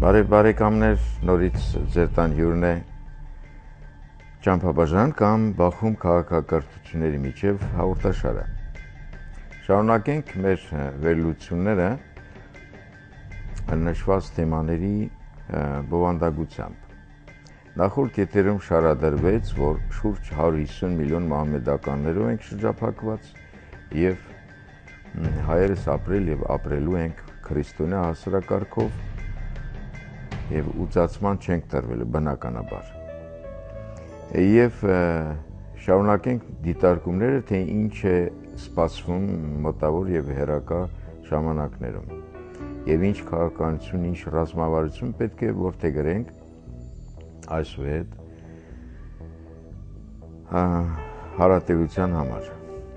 Բարեկամներ, նորից ձեր տան հյուրն է Ճամփաբաժան կամ Բախում քաղաքակրթությունների միջև հաղորդաշարը։ Շարունակենք մեր վերլուծությունները նշված թեմաների բովանդակությամբ։ Նախորդ եթերում շարադրվեց, որ շուրջ 150 միլիոն մահմեդականներով ենք շրջափակված եւ հայերս ապրել եւ ապրելու ենք քրիստոնյա հասարակարգով եւ ուծացման չենք տրվել բնականաբար։ Եվ շարունակենք դիտարկումները, թե ինչ է սպասվում մոտավոր եւ հերակա ժամանակներում։ Եվ ինչ քաղաքականություն, ինչ ռազմավարություն պետք է որդեգրենք այսուհետ հարատեվության համար։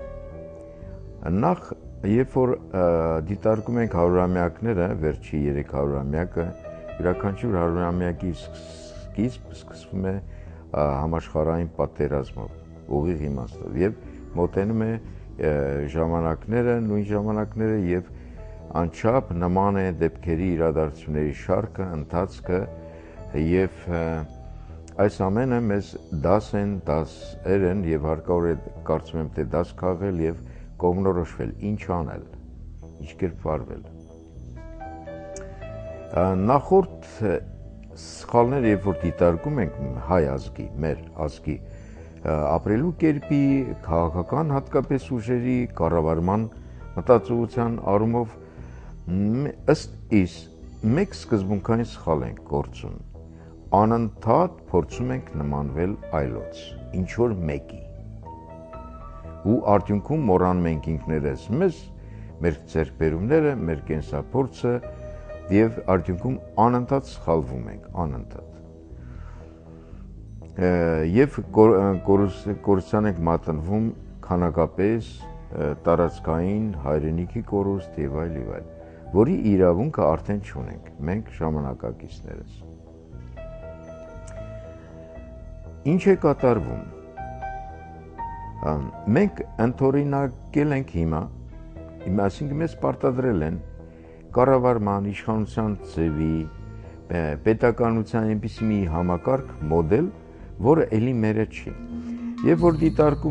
Նախ, երբ որ դիտարկում ենք հարյուրամյակները, վերջի 300-ամյակը, յուրաքանչյուր հարյուրամյակի սկիզբ սկսվում է համաշխարհային պատերազմով, ուղիղ իմաստով, եւ մոտենում է ժամանակները, նույն ժամանակները եւ անչափ նման է դեպքերի իրադարձությունների շարքը, ընթացքը եւ այս ամենը մեզ դասեր են եւ հարկավոր է կարծում եմ թե դաս քաղել եւ կողմնորոշվել, ինչ անել, ինչ կերպ վարվել։ Նախորդ սխալները, երբ որ դիտարկում ենք հայ ազգի, մեր ազգի ապրելու կերպի, քաղաքական հատկապես ուժերի կառավարման մտածողության առումով ըստ իս մեկ սկզբունքային սխալ ենք գործում։ Անընդհատ փորձում ենք նմանվել այլոց, ինչ որ մեկի։ Ու արդյունքում մոռանում ենք ինքներս մեզ, մեր ձեռքբերումները, մեր կենսափորձը եւ արդյունքում անընդհատ սխալվում ենք, անընդհատ։ Եվ կորուսան ենք մատնվում քանակապես տարածքային հայրենիքի կորուստ եւ այլ, որի իրավունքը արդեն չունենք, մենք ժամանակակիցներս։ Ինչ է կատարվում։ Մենք ընդօրինակել ենք հիմա, այսինքն մեզ պարտադրել են կառավարման, իշխանության ձևի, պետականության այնպիսի մի համակարգ մոդել, որը էլի մերը չի։ Եվ որ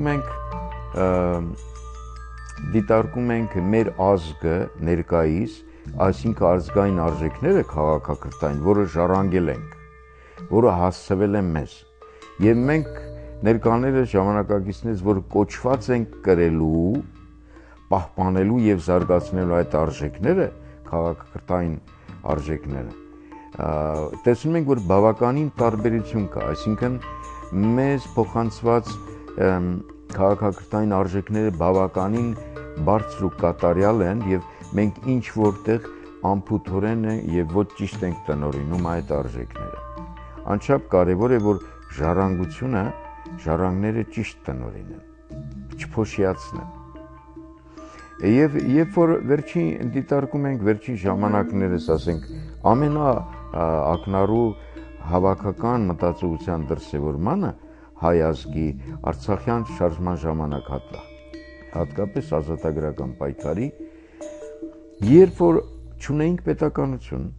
դիտարկում ենք մեր ազգը ներկայիս, այսինքն ազգային արժեքները քաղաքակրթային, որը ժառանգել ենք, որը հասցվել է մեզ։ Եվ մենք ներկաները ժամանակակիցներից, որ կոչված ենք կրելու, պահպանելու եւ զարգացնելու այդ արժեքները, քաղաքակրթային արժեքները, տեսնում ենք, որ բավականին տարբերություն կա, այսինքն մեզ փոխանցված քաղաքակրթային արժեքները բավականին բարձր ու կատարյալ են եւ մենք ինչ որտեղ անփութորեն եւ ոչ ճիշտ ենք տնօրինում այդ արժեքները։ Անչափ կարեւոր է, որ ժառանգությունը, ժառանգները ճիշտ տնօրինեն, չփոշիացնեն։ Եվ երբ որ վերջին դիտարկում ենք վերջին ժամանակներս, ասենք, ամենաակնառու հավաքական մտածողության դրսևորմանը հայ ազգի արցախյան շարժման ժամանակ հատկապես ազատագրական պայքարի, երբ որ չունեինք պետականություն,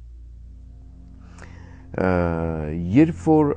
երբ որ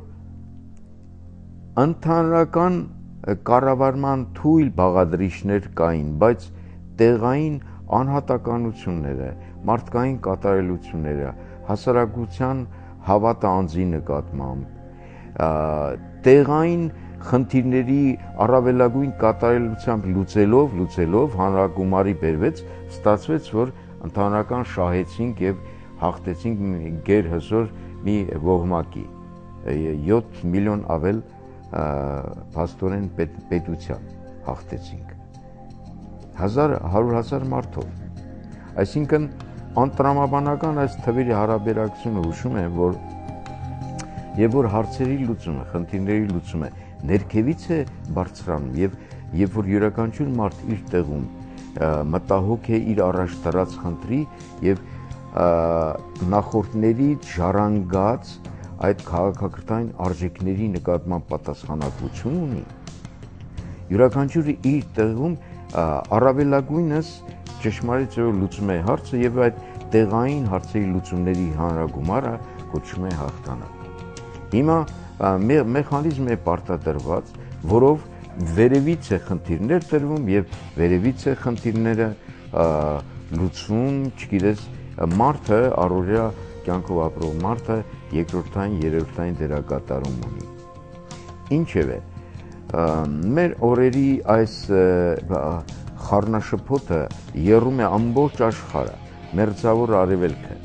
ընդհանրական կառավարման թույլ բաղադրիչներ կային, բայց տեղային անհատականությունները, մարդկային կատարելությունները, հասարակության հավատը անձի նկատմամբ, տեղային խնդիրների առավելագույն կատարելությամբ լուծելով հանրագումարի բերվեց, ստացվեց, որ ընդհանրական շահեցինք եւ հաղթեցինք գերհզոր մի ողմակի, 7 միլիոն ավել փաստորեն պետության հաղթեցինք 100,000 մարդով։ Այսինքն անտրամաբանական այս թվերի հարաբերակցությունը հուշում է, որ եւ որ հարցերի լուծումը, խնդիրների լուծումը ներքևից է բարձրանում եւ երբ որ յուրաքանչյուր մարդ իր տեղում մտահոգ է իր առաջ դրած խնդրի եւ նախորդներից ժառանգած այդ քաղաքակրթային արժեքների նկատմամբ պատասխանատվություն ունի, յուրաքանչյուրը իր տեղում առավելագույնս ճշմարիտ լուծում է հարցը եւ այդ տեղային հարցերի լուծումների հանրագումարը կոչվում է հաղթանակ։ Հիմա մեխանիզմ է պարտադրված, որով վերևից է խնդիրներ տրվում եւ վերևից է խնդիրները լուծվում, չգիտես, մարդը առօրյա կյանքով ապրող մարդը երկրորդային, երրորդային դերակատարում ունի։ Ինչևէ, մեր օրերի այս խառնաշփոթը եռում է ամբողջ աշխարհը, մերձավոր արևելքը։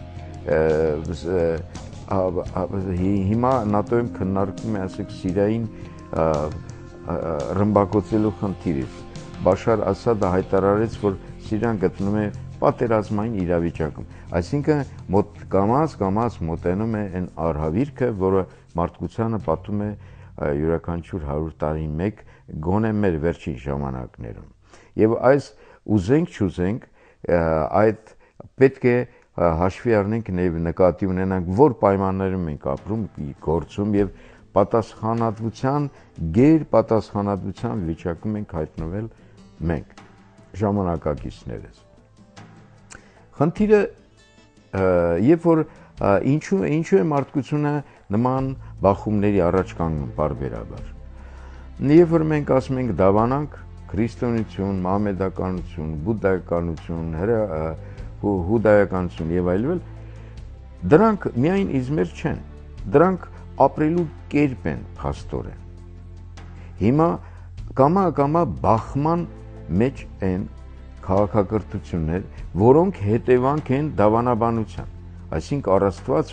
Հիմա ՆԱՏՕ-ում քննարկվում է, ասենք, Սիրիային ռմբակոծելու խնդիրը։ Բաշար Ասադը հայտարարեց, որ Սիրիան գտնվում է պատերազմային իրավիճակում։ Այսինքն կամաց մոտենում է այն արհավիրքը, որը մարդկությանը պատում է յուրաքանչյուր 100 տարի մեկ, գոնե մեր վերջին ժամանակներում։ Եվ այս ուզենք չուզենք, այդ պետք է հաշվի առնենք եւ նկատի ունենանք, որ պայմաններում ենք ապրում, գործում եւ պատասխանատվության, գերպատասխանատվության վիճակում ենք հայտնվել մենք, ժամանակակիցներս։ Խնդիրը, երբ որ ինչու է մարդկությունը նման բախումների առաջ կանգնում պարբերաբար։ Երբ որ մենք ասում ենք դավանանք քրիստոնեություն, մահմեդականություն, բուդդայականություն, հուդայականություն եւ այլն, դրանք միայն իզմեր չեն, դրանք ապրելու կերպ են փաստորեն։ Հիմա կամա բախման մեջ են քաղաքակրթություններ, որոնք հետևանք են դավանաբանության, այսինքն առաստված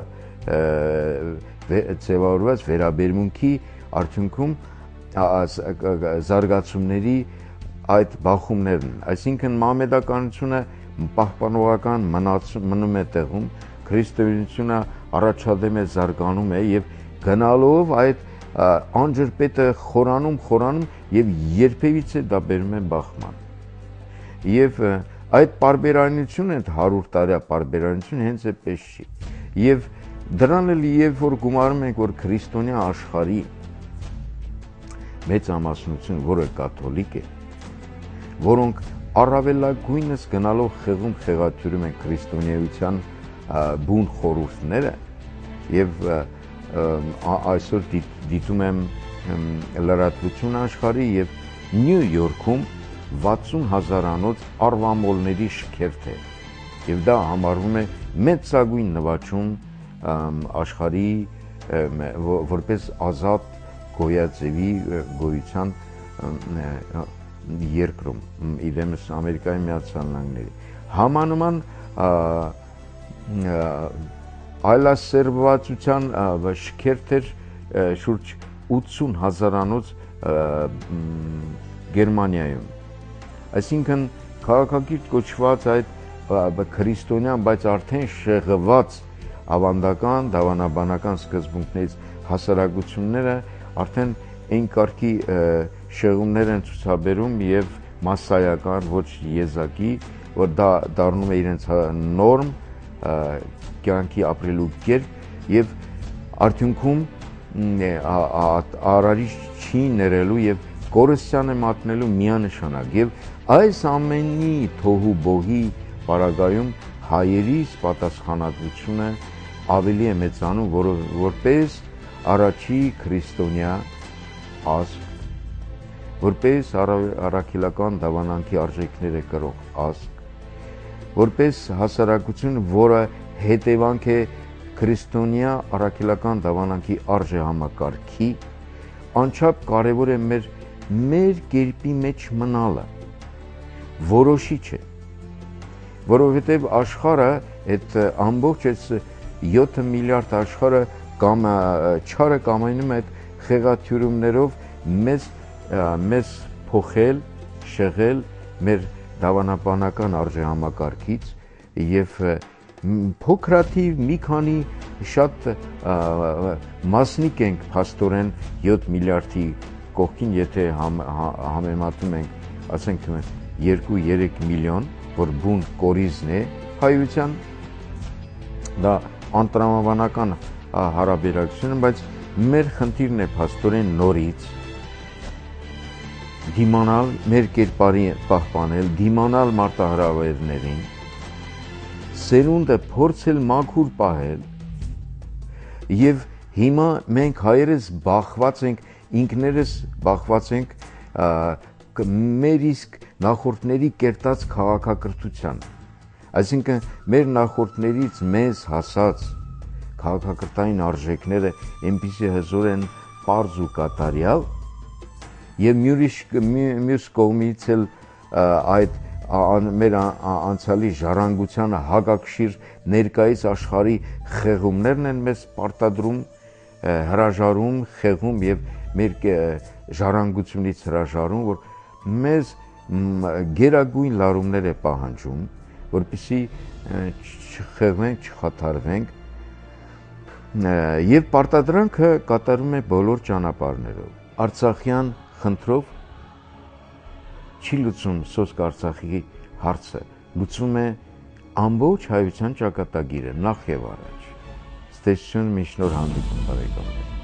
ձևավորված վերաբերմունքի արդյունքում զարգացումների այդ բախումներն, այսինքն մահմեդականությունը պահպանողական մնում է տեղում, քրիստոնեությունը առաջադեմ է, զարգանում է եւ գնալով այդ անջրպետը խորանում եւ երբևիցե դա բերում է բախման։ Եվ այդ պարբերանությունը, 100 տարյա պարբերանությունը հենց այդպես չի։ Եվ դրան էլ երբ որ գումարում ենք, որ քրիստոնյա աշխարհի մեծ ամասնություն, որը կաթոլիկ է, որոնք առավելագույնս գնալով խեղաթյուրում են քրիստոնեության բուն խորհուրդները եւ այսօր դիտում եմ լրատվություն աշխարհի եւ Նյու Յորքում 60,000-անոց արվամոլների շքերթ է եւ դա համարվում է մեծագույն նվաճում աշխարհի որպես ազատ գոյաձևի գոյության երկրում, իդեմս Ամերիկայի Միացյալ Նահանգների։ Համանման այլասերվածության շքերթեր շուրջ 80,000-անոց Գերմանիայում։ Այսինքն քաղաքակիրթ կոչված այդ քրիստոնյան, բայց արդեն շեղված ավանդական, դավանաբանական սկզբունքներից հասարակությունները արդեն այն կարգի շեղումներ են ցուցաբերում եւ մասսայական, ոչ եզակի, որ դա դառնում է իրենց նորմ կյանքի ապրելու կերպ եւ արդյունքում արարիչ չի ներելու եւ կորստյան է մատնելու միանշանակ եւ այս ամենի թոհու բոհի պարագայում հայերիս պատասխանատվությունը ավելի է մեծանում, որպես առաջի քրիստոնյա ազգ, որպես առաքելական դավանանքի արժեքները կրող ազգ, որպես հասարակություն, որը հետևանք է քրիստոնյա առաքելական դավանանքի արժեհամակարգի, անչափ կարևոր է մեր կերպի մեջ մնալը, որոշիչ է, որովհետև աշխարհը, այդ ամբողջ 7 միլիարդ աշխարհը չարը կամայնում է այդ խեղաթյուրումներով մեզ փոխել, շեղել մեր դավանաբանական արժեհամակարգից եւ փոքրաթիվ մի քանի շատ մասնիկ ենք փաստորեն 7 միլիարդի կողքին, եթե համեմատում ենք, ասենք 2-3 միլիոն, որ բուն կորիզն է հայության, դա անտրամաբանական հարաբերակցություն, բայց մեր խնդիրն է փաստորեն նորից դիմանալ, մեր կերպարի պահպանել, դիմանալ մարտահրավերներին սերունդը փորձել մաքուր պահել եւ հիմա մենք հայերս բախված ենք ինքներս բախված ենք մեր իսկ նախորդների կերտած քաղաքակրթության այսինքն մեր նախորդներից մեզ հասած քաղաքակրթային արժեքները այնպիսի հզոր են պարզ ու կատարյալ եւ մյուս կողմից էլ այդ մեր անցյալի ժառանգությանը հակակշիռ ներկայիս աշխարհի խեղումներն են մեզ պարտադրում հրաժարում խեղում եւ մեր ժառանգությունից հրաժարում որ մեզ գերագույն լարումներ է պահանջում որպեսզի չխեղվենք չխաթարվենք եւ պարտադրանքը կատարում է բոլոր ճանապարհներով արցախյան խնդրով չի լուծում Սոսկ Արցախի հարցը լուծում է ամբողջ հայության ճակատագիրը նախ եւ առաջ ստեսություն մի շնոր հանդիպում բարեկամներ